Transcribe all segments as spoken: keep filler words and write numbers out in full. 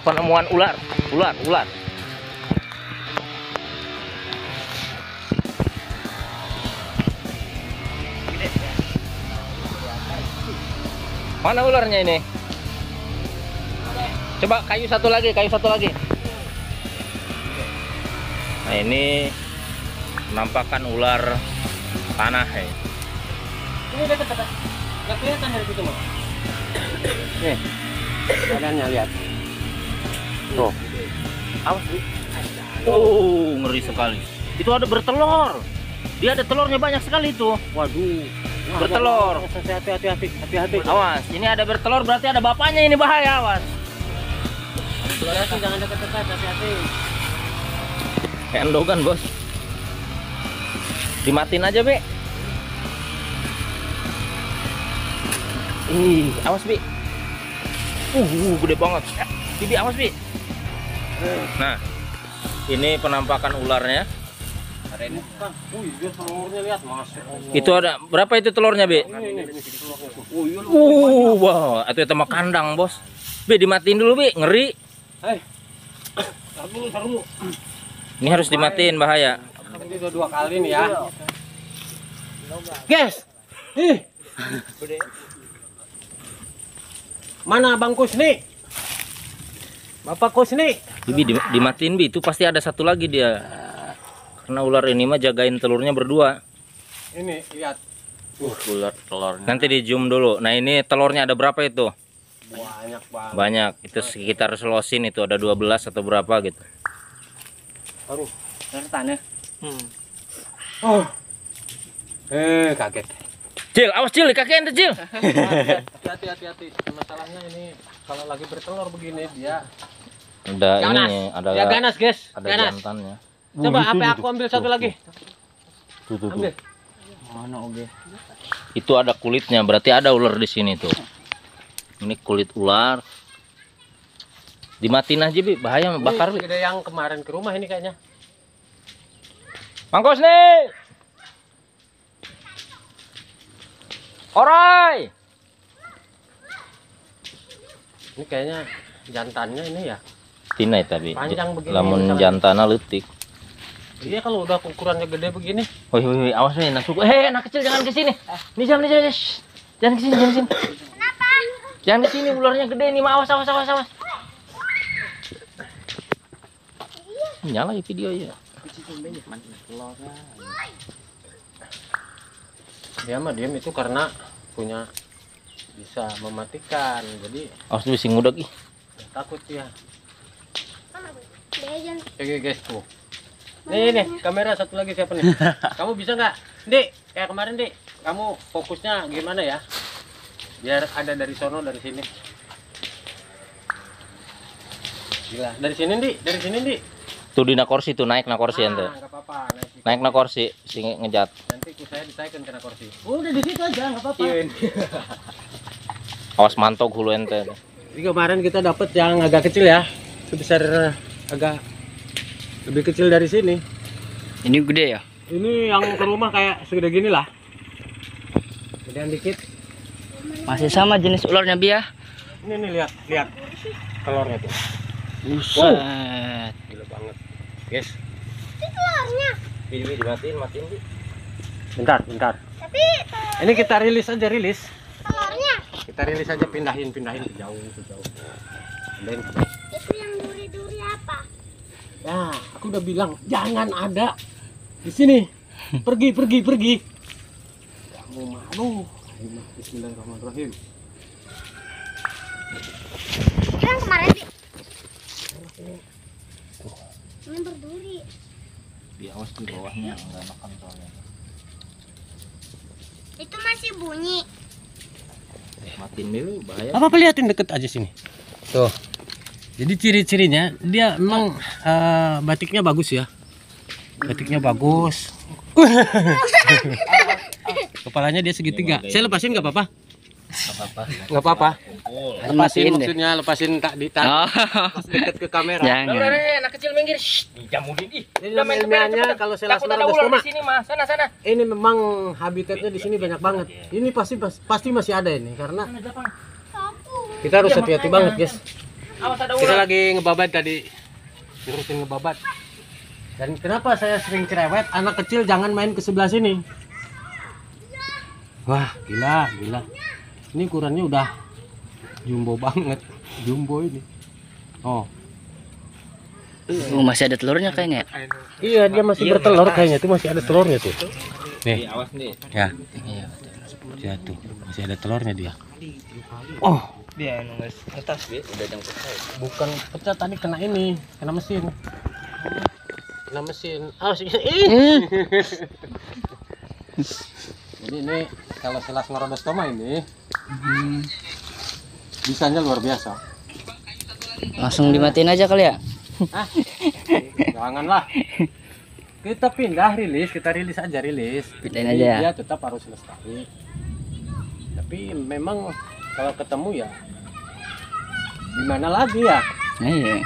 penemuan ular, ular, ular. Mana ularnya ini? Coba kayu satu lagi, kayu satu lagi. Nah, ini penampakan ular tanah ya. Ini dekat dekat. Nggak kelihatan dari situ, Mas. Nih. Badannya lihat. Tuh. Awas, Bu. Oh, ngeri sekali. Itu ada bertelur. Dia ada telurnya banyak sekali itu. Waduh. Nah, bertelur. Hati-hati, hati-hati, hati-hati. Awas, ini ada bertelur berarti ada bapaknya, ini bahaya, awas. Hati-hati, jangan dekat-dekat, hati-hati. Endogan, Bos. Dimatiin aja, Be. Ih, awas, Bi. Uh, uh, gede banget. Bibi, awas, Bi. Nah, ini penampakan ularnya. Ada ini kan. Wih, dia telurnya lihat, Masya Allah. Itu ada berapa itu telurnya, Bi? Ini, ini, ini telurnya tuh. Oh, iya. Uh, wow, itu itu mah kandang, Bos. Bi, dimatiin dulu, Bi. Ngeri. Hei. Taruh dulu, taruh dulu. Ini harus dimatiin, bahaya. Ini udah dua kali nih ya. Guys. Ih. Mana Bang Kusni? Bapak Kusni. Bibi, di- dimatiin, Bi. Itu pasti ada satu lagi dia. Karena ular ini mah jagain telurnya berdua. Ini lihat. Uh, ular telurnya. Nanti di zoom dulu. Nah, ini telurnya ada berapa itu? Banyak banget. Banyak. Itu sekitar selosin itu ada dua belas atau berapa gitu. Aduh, tertan ya. Hmm. Oh. Eh, kaget. Cil, awas Cil, kaki ente Cil. Hati-hati, hati-hati. Masalahnya ini kalau lagi bertelur begini dia Ada ganas. ini, ada Ya ganas, guys. ada Ganas. jantannya. Coba Uh, apa itu, aku tuh, ambil tuh, satu tuh, lagi. Tuh, tuh, tuh. Ambil. Mana oke? Itu ada kulitnya, berarti ada ular di sini tuh. Ini kulit ular. Dimatiin aja, Bi. Bahaya bakar, Bi. Ini gede yang kemarin ke rumah ini kayaknya. Mangkos nih. Orai. Ini kayaknya jantannya ini ya. Tina tapi Panjang begini, lamun misalnya. jantana leutik. Iya kalau udah ukurannya gede begini. Woi woi awas nih nasuk. Hei anak kecil jangan ke sini. Nih jangan nih jangan. Shh. Jangan ke sini, jangan ke sini. Kenapa? Jangan ke sini, ularnya gede nih. Awas awas awas awas. Nyala ya video ya. Dia mah diam itu karena punya bisa mematikan. Jadi Awas tuh sing ngudag ih. takut dia. Oke guys tuh. Nih nih kamera satu lagi siapa nih? Kamu bisa nggak, Dik? Kayak kemarin Dik. Kamu fokusnya gimana ya? Biar ada dari sono dari sini. Gila. Dari sini Dik, dari sini Dik. Tuh di na kursi tuh naik na kursi ente. Ah, nggak apa-apa. Naik, Naik na kursi sing ngejat. Nanti ku saya ditaikan kena kursi. Oh, udah di situ aja, nggak apa-apa. Awas mantog hulu ente. Jadi kemarin kita dapat yang agak kecil ya, sebesar agak lebih kecil dari sini. Ini gede ya? Ini yang ke rumah kayak segede gini lah. Gedean dikit. Masih sama jenis ularnya Bia. Ini nih lihat, lihat telurnya tuh. Buset. Gila banget, guys. Itu telurnya. Ini dimatiin, matiin Bi. Bentar, bentar. Tapi Ini kita rilis aja, rilis. telurnya Kita rilis aja, pindahin, pindahin ke jauh, ke jauh. Dan itu yang duri-duri apa? ya, aku udah bilang jangan ada di sini. Pergi, pergi, pergi. Kamu malu. Bismillahirrahmanirrahim. Itu yang kemarin sih. Ini berduri. Di awas di bawahnya enggak makan soalnya. Itu masih bunyi. Matiin dulu bahaya. Apa apa liatin deket aja sini. Tuh. Jadi ciri-cirinya dia memang eh, batiknya bagus ya. Batiknya bagus. Kepalanya dia segitiga. Saya lepasin nggak apa-apa? Apa-apa. Nggak apa-apa. Lepasin Matiin deh. maksudnya lepasin tak di tak Oh, pas deket ke kamera. jangan. anak kecil minggir. Jamunin ih. Ini nama ilmiahnya kalau saya Takut ada ular di sini mah. Sana sana. ini memang habitatnya di sini banyak banget. Ini pasti pasti masih ada ini karena kita harus hati-hati banget guys. Awas ada Kita ular. lagi ngebabat tadi. Ngurusin ngebabat. Dan kenapa saya sering cerewet? Anak kecil jangan main ke sebelah sini. Wah, gila, gila. Ini ukurannya udah jumbo banget. Jumbo ini. Oh. Oh, masih ada telurnya kayaknya. Iya, dia masih bertelur kayaknya. Itu masih ada telurnya tuh. Nih. Awas nih. Ya. Ya tuh, masih ada telurnya dia. Oh, Dia nunggu atas. Udah jangkut saya. bukan pecah tadi, kena ini, kena mesin. Kena mesin. Ah, sih. Ih. Jadi ini kalau selas ngerodostoma ini bisanya luar biasa. Langsung dimatiin aja kali ya. Ah, janganlah. Kita pindah rilis, kita rilis aja rilis. Pindahin Jadi aja ya. Dia tetap harus lestari. Tapi memang kalau ketemu ya gimana lagi ya? Nah, iya.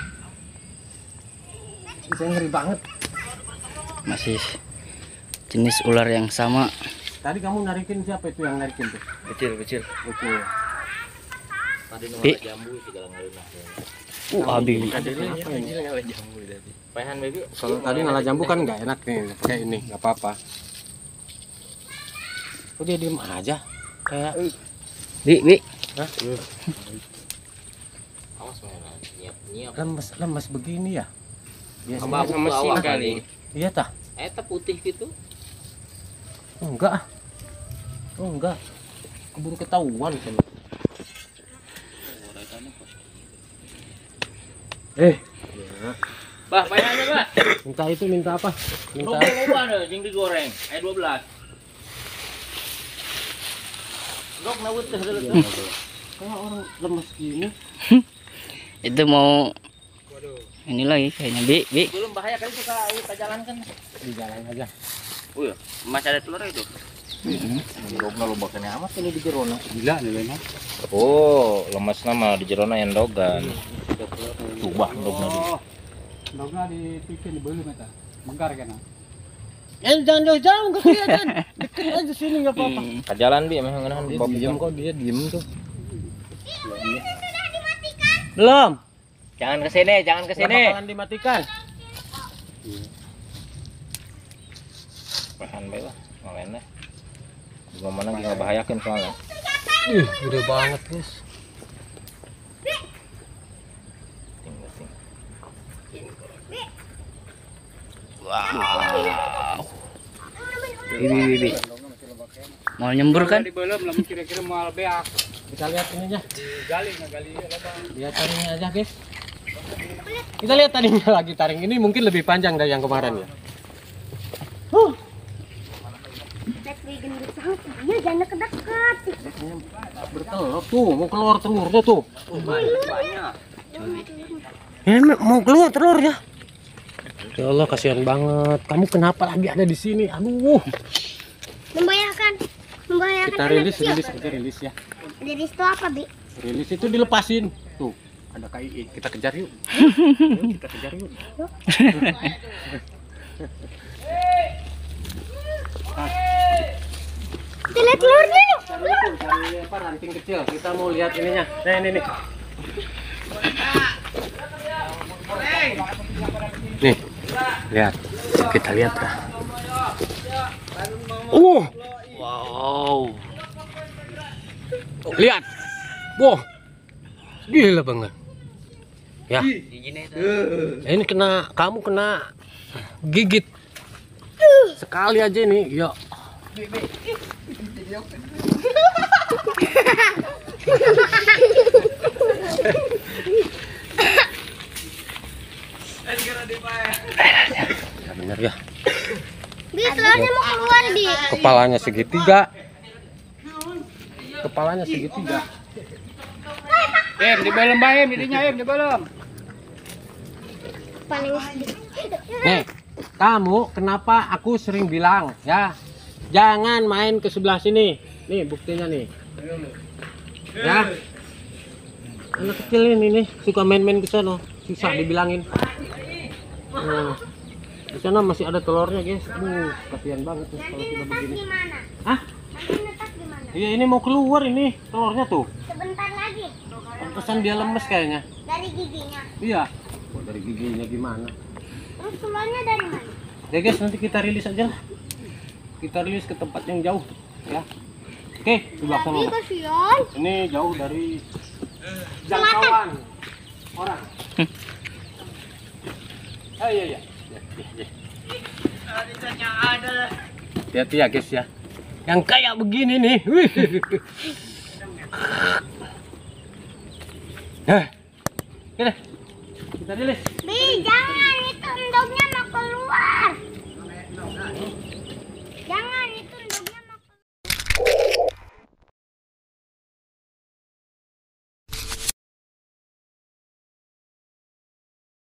Bisa ngeri banget. Masih jenis ular yang sama. Tadi kamu narikin siapa itu yang narikin tuh? Kecil, kecil. Oke. Tadi Bi. nunggu jambu segala ngaluna. Uh, habis. Kecil ngalah jambu tadi. Payahan baby. Kalau tadi ngalah jambu kan nggak enak nih, pakai ini nggak apa-apa. Kok dia diem aja? Kayak Bi, bi. Hah? Awas mana? Nyiap, nyiap. lemes lemes begini ya? Biasanya Mabuk sama mesin sih kali. Iya tah? Eta putih gitu. Enggak ah. Oh enggak. Keburu ketahuan kan. Eh, Bah, payahannya, Bah. minta itu minta apa? Minta Rokok loba ada jeung digoreng. Aya dua belas. Rok nawut teh heula. kalau orang lemes gini. Itu mau ini lagi kayaknya, Bi, Bi. Belum bahaya kali suka ka jalan kan. Di jalan aja. Oh iya, masih ada telur itu. Rokna loba kene amat ini di jerona. Gila nilainya. Oh, lemas nama di jerona yang dogan. Coba dogna di. Dogna dipikir di belum eta. Menggar kana. Eh jangan jauh-jauh enggak kelihatan. Deket aja sini enggak apa-apa. Ka jalan bi emang ngeunahan Dia bapak. diem kok, dia diem tuh. Belum. Jangan ke sini, jangan ke sini. Bakalan dimatikan. Pahan bae lah, ngalain deh. Gimana lagi ngebahayakeun soalnya. Ih, gede banget, guys. Wow. Bi, bi, bi, bi. Mau nyembur kan? Kira-kira mau beak. Kita lihat ininya. Gali, gali lihat taringnya aja, guys. Kita lihat taringnya lagi, taring ini mungkin lebih panjang dari yang kemarin ya. Huh. Tapi gendut banget. Iya, jangan deket-deket. Bertelur tuh, mau keluar telurnya tuh. Ini mau keluar telurnya. Ya Allah, kasihan banget. Kamu kenapa lagi ada di sini? Aduh. Membahayakan. Membahayakan Kita anak rilis, kecil. rilis, kita rilis ya. Rilis itu apa, Bi? Rilis itu dilepasin. Tuh, ada K I I. Kita kejar yuk. Yuk, kita kejar yuk. Kita lihat telurnya yuk. Cari itu, cari apa ranting kecil. Kita mau lihat ininya. Nah, ini nih. Nih, lihat. Kita lihat dah. Uh, Wow. lihat. Wah, gila banget. Ya. Ini kena, kamu kena gigit. Sekali aja nih, ya. Ya bener ya. Bi, telurnya mau keluar, Bi. Kepalanya segitiga. Kepalanya segitiga. Em di belum bayam, jadinya em di belum. Paling sedih. Nih, kamu kenapa aku sering bilang ya, jangan main ke sebelah sini. Nih buktinya nih. Ya. Anak kecil ini nih suka main-main ke sana, susah dibilangin. Nah, di sana masih ada telurnya, guys. Aduh, kasihan banget tuh kalau sudah begini. Gimana? Hah? Nanti netas gimana? Iya, ini mau keluar ini telurnya tuh. Sebentar lagi nih. Pantesan dia lemes kayaknya. Dari giginya. Iya. Oh, dari giginya gimana? Terus keluarnya dari mana? Ya guys, nanti kita rilis aja lah. Kita rilis ke tempat yang jauh, ya. Oke, sebelah sana. Tapi kasihan. Ini jauh dari jangkauan orang. Oh iya iya. Ya, ya, ya. Hati-hati ya guys ya. Yang kayak begini nih. Wih. Eh. Oke deh. Kita rilis. Bi, jangan.